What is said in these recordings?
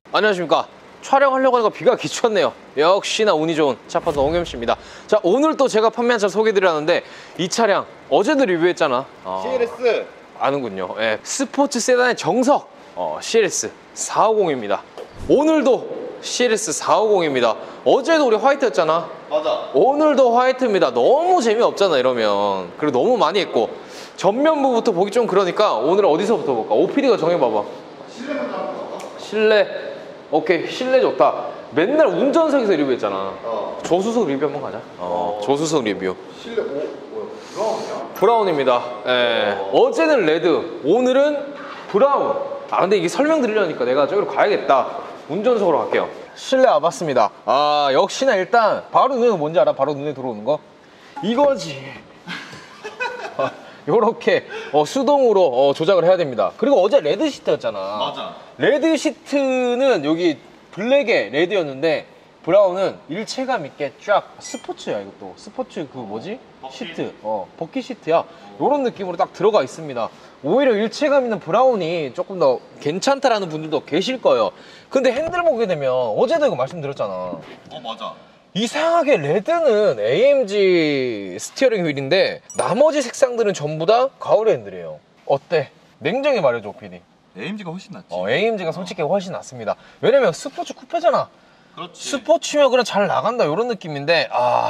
안녕하십니까. 촬영하려고 하니까 비가 기쳤네요. 역시나 운이 좋은 차파서 홍겸씨입니다. 자, 오늘 또 제가 판매한 차 소개해드렸는데 이 차량 어제도 리뷰했잖아. CLS 아는군요. 예, 스포츠 세단의 정석 CLS 450입니다. 오늘도 CLS 450입니다. 어제도 우리 화이트였잖아. 맞아. 오늘도 화이트입니다. 너무 재미없잖아 이러면. 그리고 너무 많이 했고 전면부부터 보기 좀 그러니까 오늘 어디서부터 볼까? OPD가 정해봐봐. 실내 먼저 한번 가볼까? 실내. 오케이, 실내 좋다. 맨날 운전석에서 리뷰했잖아. 조수석 리뷰 한번 가자. 조수석 리뷰. 실내 뭐야? 브라운이야? 브라운입니다. 예. 어제는 레드, 오늘은 브라운. 근데 이게 설명드리려니까 내가 저기로 가야겠다. 운전석으로 갈게요. 실내 와봤습니다. 역시나 일단 바로 눈에 뭔지 알아? 바로 눈에 들어오는 거? 이거지. 요렇게 수동으로 조작을 해야 됩니다. 그리고 어제 레드 시트였잖아. 맞아. 레드 시트는 여기 블랙에 레드였는데 브라운은 일체감 있게 쫙 스포츠야. 이것도 스포츠 그 뭐지? 버킷? 시트. 버킷 시트야. 요런 느낌으로 딱 들어가 있습니다. 오히려 일체감 있는 브라운이 조금 더 괜찮다라는 분들도 계실 거예요. 근데 핸들 보게 되면 어제도 이거 말씀드렸잖아. 맞아. 이상하게 레드는 AMG 스티어링 휠인데 나머지 색상들은 전부 다 가오리 핸들이에요. 어때? 냉정히 말해줘, PD. AMG가 훨씬 낫지. AMG가 솔직히 훨씬 낫습니다. 왜냐면 스포츠 쿠페잖아. 그렇지. 스포츠면 그냥 잘 나간다 이런 느낌인데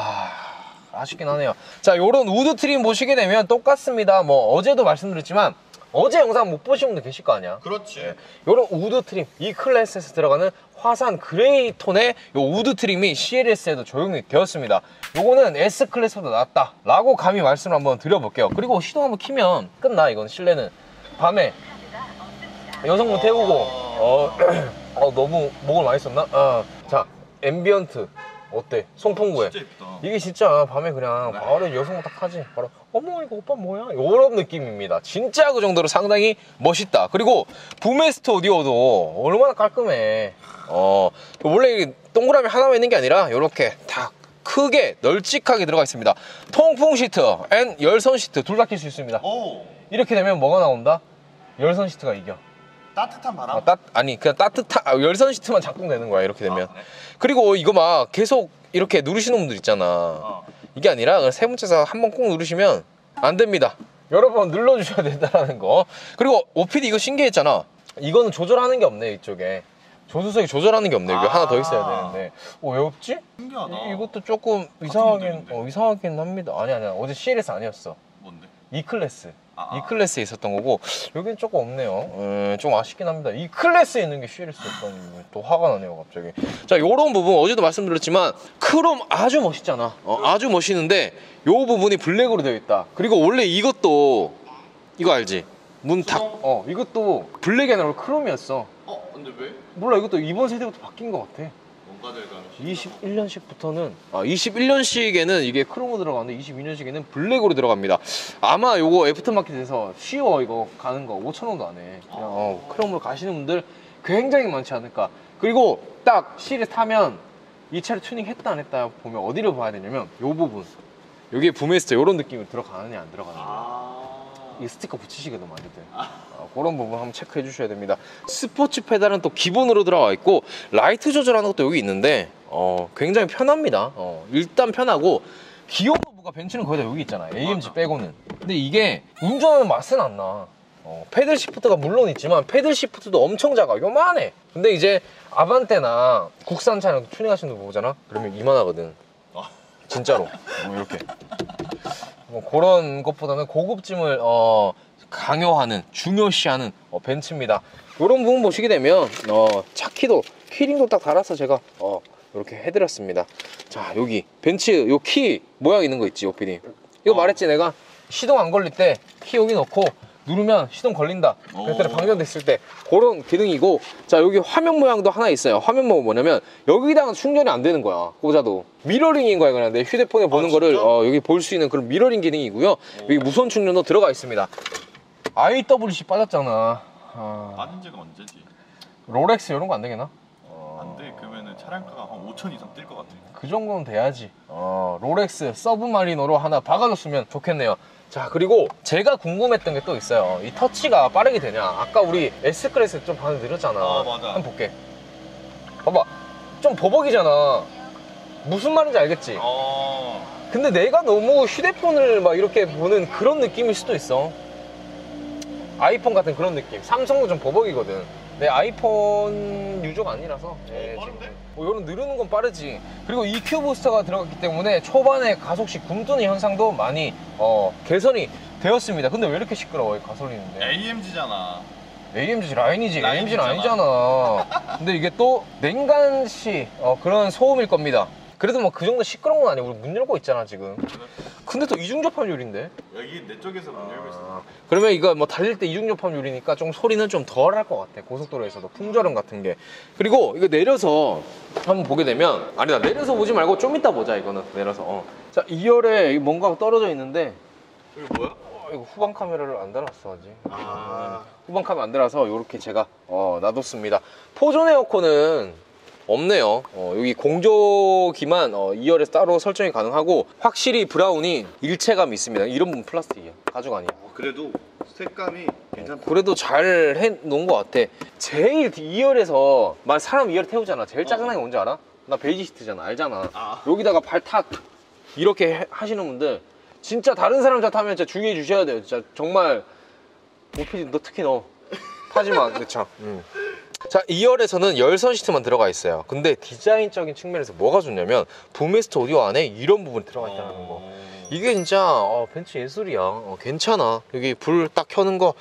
아쉽긴 하네요. 자, 요런 우드 트림 보시게 되면 똑같습니다. 뭐 어제도 말씀드렸지만 어제 영상 못 보신 분들 계실 거 아니야. 그렇지. 요런 우드 트림, 이 클래스에서 들어가는 화산 그레이 톤의 요 우드 트림이 CLS에도 적용이 되었습니다. 요거는 S클래스보다 낫다 라고 감히 말씀을 한번 드려볼게요. 그리고 시동 한번 키면 끝나. 이건 실내는 밤에 여성분 태우고 너무 목을 많이 썼나? 자, 앰비언트 어때? 송풍구에 진짜 예쁘다. 이게 진짜 밤에 그냥 바로 여성분 딱 하지. 바로 어머 이거 오빠 뭐야? 요런 느낌입니다. 진짜 그 정도로 상당히 멋있다. 그리고 부메스트 오디오도 얼마나 깔끔해. 원래 동그라미 하나만 있는 게 아니라 요렇게 다 크게 널찍하게 들어가 있습니다. 통풍 시트 앤 열선 시트 둘 다 낄 수 있습니다. 오. 이렇게 되면 뭐가 나온다? 열선 시트가 이겨. 따뜻한 바람? 아니 그냥 따뜻한 열선 시트만 작동되는 거야 이렇게 되면. 그래? 그리고 이거 막 계속 이렇게 누르시는 분들 있잖아. 이게 아니라 그냥 세 번째에서 한번 꼭 누르시면 안 됩니다. 여러 번 눌러주셔야 된다는 거. 그리고 OPD 이거 신기했잖아. 이거는 조절하는 게 없네. 이쪽에 조수석이 조절하는 게 없네. 이거 하나 더 있어야 되는데 왜 없지? 신기하다. 이것도 조금 이상하긴 합니다. 아니 어제 CLS 아니었어. 뭔데? E클래스. E클래스에 있었던 거고 여긴 조금 없네요. 좀 아쉽긴 합니다. E클래스에 있는 게 CLS였다니 또 화가 나네요 갑자기. 자, 요런 부분 어제도 말씀드렸지만 크롬 아주 멋있잖아. 아주 멋있는데 요 부분이 블랙으로 되어 있다. 그리고 원래 이것도 이거 알지? 문 닫 이것도 블랙이 아니라 크롬이었어. 근데 왜? 몰라. 이것도 이번 세대부터 바뀐 것 같아. 뭔가 들어가는 21년식부터는 21년식에는 이게 크롬으로 들어가는데 22년식에는 블랙으로 들어갑니다. 아마 요거 애프터마켓에서 쉬워. 이거 가는 거 5,000원도 안 해. 그냥 크롬으로 가시는 분들 굉장히 많지 않을까. 그리고 딱 실에 타면 이 차를 튜닝 했다 안 했다 보면 어디를 봐야 되냐면 요 부분, 여기에 부메스터 요런 느낌이 들어가느냐 안 들어가느냐. 이 스티커 붙이시기도 많이 돼. 그런 부분 한번 체크해 주셔야 됩니다. 스포츠 페달은 또 기본으로 들어가 있고 라이트 조절하는 것도 여기 있는데 굉장히 편합니다. 일단 편하고 기어 노브가 벤츠는 거의 다 여기 있잖아. AMG 빼고는. 근데 이게 운전하는 맛은 안 나. 패들 시프트가 물론 있지만 패들 시프트도 엄청 작아. 요만해. 근데 이제 아반떼나 국산 차량 튜닝하시는 분 보잖아. 그러면 이만하거든. 진짜로. 이렇게. 뭐 그런 것보다는 고급짐을 강요하는, 중요시하는 벤츠입니다. 이런 부분 보시게 되면 차키도 키링도 딱 달아서 제가 이렇게 해드렸습니다. 자, 여기 벤츠 요 키 모양 있는 거 있지, OPD. 이거 말했지 내가. 시동 안 걸릴 때 키 여기 넣고 누르면 시동 걸린다. 그때 방전됐을 때 그런 기능이고, 자, 여기 화면 모양도 하나 있어요. 화면 모양 뭐냐면 여기다가 충전이 안 되는 거야. 꽂아도 미러링인 거야. 그냥 내 휴대폰에 보는 거를 여기 볼 수 있는 그런 미러링 기능이고요. 여기 무선 충전도 들어가 있습니다. IWC 빠졌잖아. 빠진 지가 언제지? 롤렉스 이런 거 안 되겠나? 안 돼. 그러면은 차량가가 한 5천 이상 뛸 것 같아. 그 정도는 돼야지. 롤렉스 서브마리노로 하나 박아줬으면 좋겠네요. 자, 그리고 제가 궁금했던 게 또 있어요. 이 터치가 빠르게 되냐. 아까 우리 S클래스 좀 반응 느렸잖아. 맞아. 한번 볼게. 봐봐, 좀 버벅이잖아. 무슨 말인지 알겠지? 근데 내가 너무 휴대폰을 막 이렇게 보는 그런 느낌일 수도 있어. 아이폰 같은 그런 느낌. 삼성도 좀 버벅이거든. 내 아이폰 유저가 아니라서. 빠른데? 이런 누르는 건 빠르지. 그리고 EQ 부스터가 들어갔기 때문에 초반에 가속시 굼뜨는 현상도 많이 개선이 되었습니다. 근데 왜 이렇게 시끄러워, 이 가솔린인데? AMG잖아. AMG 라인이지. AMG는 라인이잖아. 아니잖아. 근데 이게 또 냉간시 그런 소음일 겁니다. 그래도 뭐 그 정도 시끄러운 건 아니고 우리 문 열고 있잖아 지금. 근데 또 이중접합률인데? 여기 내 쪽에서 문 열고 있어. 그러면 이거 뭐 달릴 때 이중접합률이니까 좀 소리는 좀 덜 할 것 같아. 고속도로에서도 풍절음 같은 게. 그리고 이거 내려서 한번 보게 되면, 아니다, 내려서 보지 말고 좀 이따 보자. 이거는 내려서. 자, 2열에 뭔가 떨어져 있는데, 여기 뭐야? 이거 후방 카메라를 안 달았어 아직. 후방 카메라 안 달아서 이렇게 제가 놔뒀습니다. 포존 에어컨은 없네요. 여기 공조기만 2열에서 따로 설정이 가능하고, 확실히 브라운이 일체감이 있습니다. 이런 부분 플라스틱이야, 가죽 아니야. 그래도 색감이 괜찮다. 그래도 잘 해놓은 것 같아. 제일 2열에서 사람 2열 태우잖아. 제일 짜증나는 게 뭔지 알아? 나 베이지 시트잖아, 알잖아. 여기다가 발 탁 이렇게 하시는 분들 진짜 다른 사람 차 타면 진짜 주의해 주셔야 돼요. 진짜 정말. 오피디 너 특히 너 타지마 내 차. 자, 2열에서는 열선 시트만 들어가 있어요. 근데 디자인적인 측면에서 뭐가 좋냐면 붐메스트 오디오 안에 이런 부분이 들어가 있다는 거. 이게 진짜 벤츠 예술이야. 괜찮아. 여기 불 딱 켜는 거,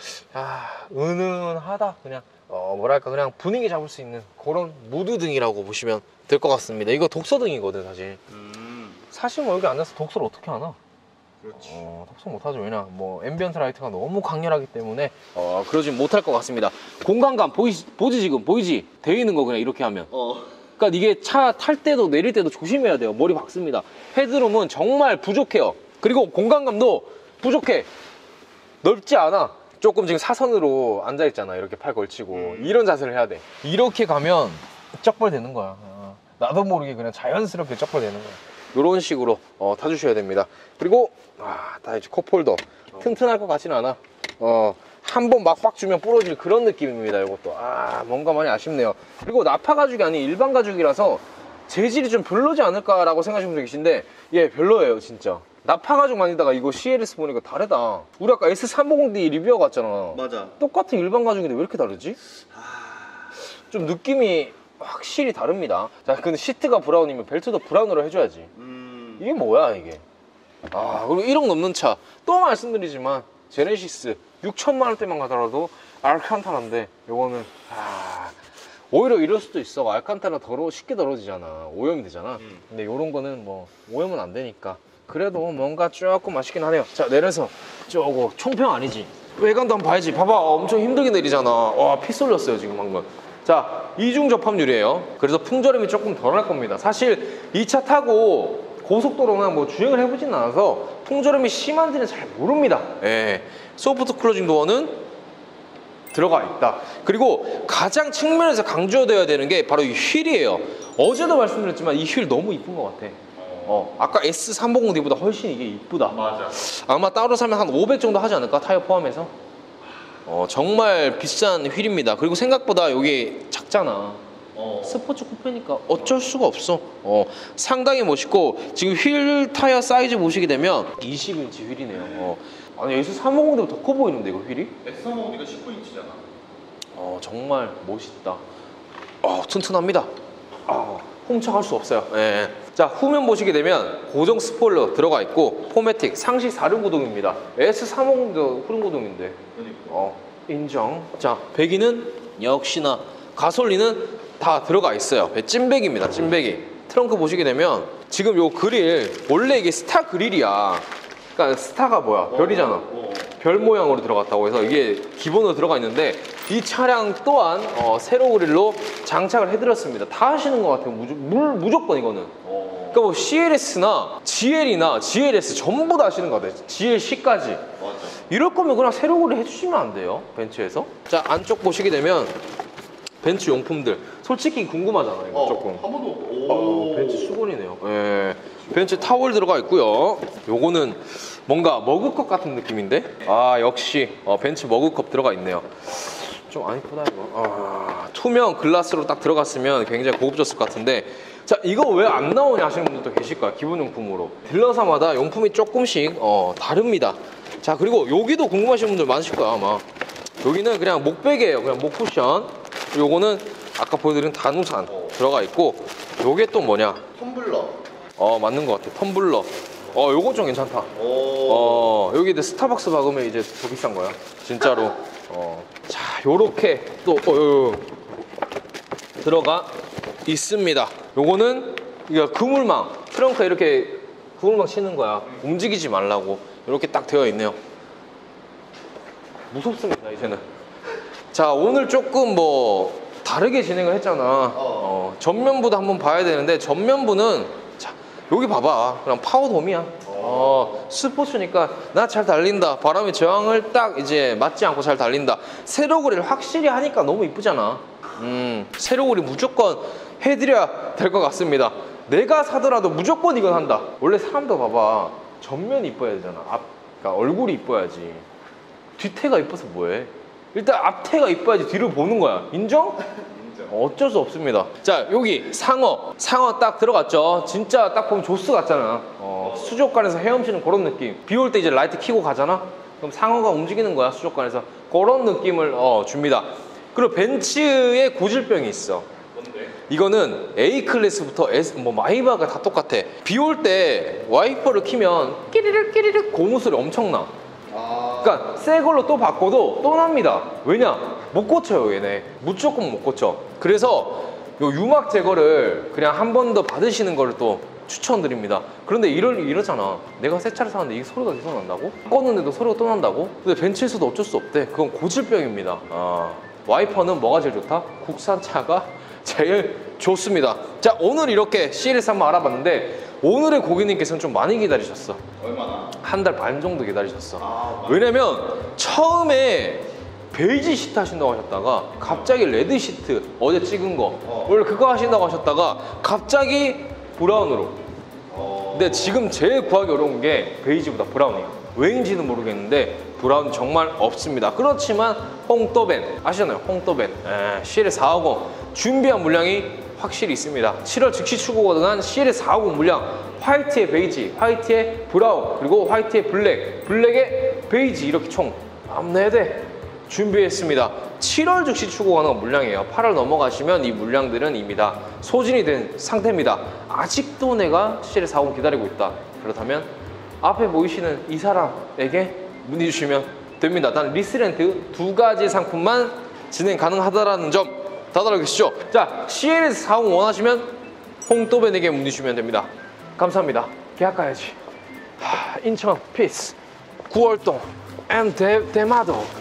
은은하다. 그냥 뭐랄까, 그냥 분위기 잡을 수 있는 그런 무드등이라고 보시면 될 것 같습니다. 이거 독서등이거든 사실. 사실 뭐 여기 앉아서 독서를 어떻게 하나? 그렇지. 독서 못하죠. 왜냐, 뭐 앰비언트 라이트가 너무 강렬하기 때문에 그러진 못할 것 같습니다. 공간감 보이지 지금? 보이지? 되어 있는 거 그냥 이렇게 하면. 그러니까 이게 차 탈 때도 내릴 때도 조심해야 돼요. 머리 박습니다. 헤드룸은 정말 부족해요. 그리고 공간감도 부족해. 넓지 않아. 조금 지금 사선으로 앉아 있잖아. 이렇게 팔 걸치고 이런 자세를 해야 돼. 이렇게 가면 쩍벌 되는 거야. 나도 모르게 그냥 자연스럽게 쩍벌 되는 거야. 이런 식으로 타주셔야 됩니다. 그리고 다 이제 컵홀더 튼튼할 것 같지는 않아. 한 번 막박 주면 부러질 그런 느낌입니다. 이것도 뭔가 많이 아쉽네요. 그리고 나파 가죽이 아닌 일반 가죽이라서 재질이 좀 별로지 않을까라고 생각하시는 분들 계신데, 별로예요 진짜. 나파 가죽 만지다가 이거 CLS 보니까 다르다. 우리 아까 S350D 리뷰하고 왔잖아. 맞아. 똑같은 일반 가죽인데 왜 이렇게 다르지? 좀 느낌이 확실히 다릅니다. 자, 근데 시트가 브라운이면 벨트도 브라운으로 해줘야지. 이게 뭐야 이게. 그리고 1억 넘는 차 또 말씀드리지만 제네시스 6천만 원대만 가더라도 알칸타라인데, 요거는 오히려 이럴 수도 있어. 알칸타라 쉽게 더러워지잖아. 오염이 되잖아. 근데 요런 거는 뭐 오염은 안 되니까 그래도 뭔가 조금 아쉽긴 하네요. 자, 내려서 저거 총평 아니지? 외관도 한번 봐야지. 봐봐, 엄청 힘들게 내리잖아. 와, 피 쏠렸어요 지금 방금. 자, 이중 접합률이에요. 그래서 풍절음이 조금 덜 할 겁니다. 사실 이 차 타고 고속도로나 뭐 주행을 해보진 않아서 풍절음이 심한지는 잘 모릅니다. 소프트 클로징 도어는 들어가 있다. 그리고 가장 측면에서 강조되어야 되는 게 바로 이 휠이에요. 어제도 말씀드렸지만 이 휠 너무 이쁜 것 같아. 아까 S350D보다 훨씬 이게 이쁘다. 맞아. 아마 따로 사면 한 500 정도 하지 않을까? 타이어 포함해서. 정말 비싼 휠입니다. 그리고 생각보다 여기 작잖아. 스포츠 쿠페니까 어쩔 수가 없어. 상당히 멋있고, 지금 휠 타이어 사이즈 보시게 되면 20인치 휠이네요. 아니, S350D보다 더 커 보이는데 이거 휠이? S350D가 19인치잖아. 정말 멋있다. 튼튼합니다. 훔쳐갈 수 없어요. 자, 후면 보시게 되면 고정 스포일러 들어가 있고, 포매틱 상시 4륜구동입니다. S350도 후륜구동인데. 인정. 자, 배기는 역시나 가솔린은 다 들어가 있어요. 찐배기입니다. 찐배기. 트렁크 보시게 되면 지금 요 그릴, 원래 이게 스타 그릴이야. 그러니까 스타가 뭐야? 별이잖아. 별 모양으로 들어갔다고 해서 이게 기본으로 들어가 있는데, 이 차량 또한 세로 그릴로 장착을 해드렸습니다. 다 하시는 것 같아요. 무조건 이거는. 그러니까 뭐 CLS나 GL이나 GLS 전부 다 하시는 것 같아요. GLC까지. 맞아. 이럴 거면 그냥 세로 그릴 해주시면 안 돼요? 벤츠에서. 자, 안쪽 보시게 되면 벤츠 용품들 솔직히 궁금하잖아 이거 조금. 한 번도. 벤츠 수건이네요. 벤츠 타월 들어가 있고요. 요거는 뭔가 머그컵 같은 느낌인데, 역시 벤츠 머그컵 들어가 있네요. 좀 안 이쁘다 이거. 투명 글라스로 딱 들어갔으면 굉장히 고급졌을 것 같은데, 자 이거 왜 안 나오냐 하시는 분들도 계실 거야. 기본용품으로 딜러사마다 용품이 조금씩 다릅니다. 자 그리고 여기도 궁금하신 분들 많으실 거야 아마. 여기는 그냥 목베개예요. 그냥 목 쿠션. 요거는 아까 보여드린 단우산 들어가 있고, 요게 또 뭐냐, 텀블러. 맞는 것 같아. 텀블러. 요건 좀 괜찮다. 여기 스타벅스 박으면 이제 더 비싼 거야 진짜로. 자 요렇게 또 들어가 있습니다. 요거는 이거 그물망, 트렁크에 이렇게 그물망 치는 거야. 움직이지 말라고 이렇게 딱 되어 있네요. 무섭습니다 이제는. 자 오늘 조금 뭐 다르게 진행을 했잖아. 전면부도 한번 봐야 되는데, 전면부는 자 여기 봐봐, 그냥 파워돔이야. 스포츠니까 나 잘 달린다, 바람의 저항을 딱 이제 맞지 않고 잘 달린다. 세로그릴 확실히 하니까 너무 이쁘잖아. 세로그릴 무조건 해드려야 될 것 같습니다. 내가 사더라도 무조건 이건 한다. 원래 사람도 봐봐, 전면이 이뻐야 되잖아. 그러니까 얼굴이 이뻐야지. 뒤태가 이뻐서 뭐해. 일단 앞태가 이뻐야지 뒤를 보는 거야. 인정? 어쩔 수 없습니다. 자 여기 상어 딱 들어갔죠. 진짜 딱 보면 조스 같잖아. 수족관에서 헤엄치는 그런 느낌. 비 올 때 이제 라이트 켜고 가잖아. 그럼 상어가 움직이는 거야 수족관에서. 그런 느낌을 줍니다. 그리고 벤츠에 고질병이 있어. 뭔데? 이거는 A 클래스부터 S, 뭐 마이바가 다 똑같아. 비 올 때 와이퍼를 키면 끼리륵 고무 소리 엄청나. 그러니까 새 걸로 또 바꿔도 또 납니다. 왜냐? 못 고쳐요 얘네. 무조건 못 고쳐. 그래서 요 유막 제거를 그냥 한 번 더 받으시는 거를 또 추천드립니다. 그런데 이러잖아. 내가 새 차를 사는데 이게 소리가 계속 난다고? 껐는데도 소리가 또 난다고? 근데 벤츠에서도 어쩔 수 없대. 그건 고질병입니다. 와이퍼는 뭐가 제일 좋다? 국산차가 제일 좋습니다. 자 오늘 이렇게 CLS 한번 알아봤는데, 오늘의 고객님께서는 좀 많이 기다리셨어. 얼마나? 한 달 반 정도 기다리셨어. 왜냐면 처음에 베이지 시트 하신다고 하셨다가 갑자기 레드 시트 어제 찍은 거 원래 그거 하신다고 하셨다가 갑자기 브라운으로. 근데 지금 제일 구하기 어려운 게 베이지보다 브라운이야. 왜인지는 모르겠는데 브라운 정말 없습니다. 그렇지만 홍또벤 아시잖아요. 홍또벤 CLS 450 준비한 물량이 확실히 있습니다. 7월 즉시 출고가 난 CLS 450 물량, 화이트에 베이지, 화이트에 브라운, 그리고 화이트에 블랙, 블랙에 베이지, 이렇게 총 4대 준비했습니다. 7월 즉시 출고가 난 물량이에요. 8월 넘어가시면 이 물량들은 이미 다 소진이 된 상태입니다. 아직도 내가 CLS 450 기다리고 있다. 그렇다면 앞에 보이시는 이 사람에게 문의 주시면 됩니다. 단 리스렌트 2가지 상품만 진행 가능하다라는 점 다들 알고 계시죠? 자, CLS 450 원하시면 홍또벤에게 문의 주시면 됩니다. 감사합니다. 계약 가야지. 인천 피스 9월동 대마도